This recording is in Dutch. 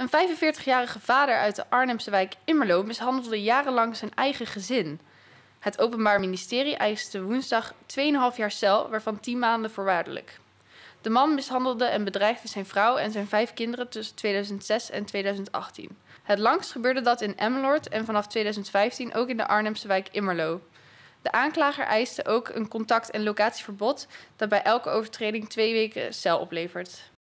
Een 45-jarige vader uit de Arnhemse wijk Immerloo mishandelde jarenlang zijn eigen gezin. Het Openbaar Ministerie eiste woensdag 2,5 jaar cel, waarvan 10 maanden voorwaardelijk. De man mishandelde en bedreigde zijn vrouw en zijn 5 kinderen tussen 2006 en 2018. Het langst gebeurde dat in Emmeloord en vanaf 2015 ook in de Arnhemse wijk Immerloo. De aanklager eiste ook een contact- en locatieverbod dat bij elke overtreding 2 weken cel oplevert.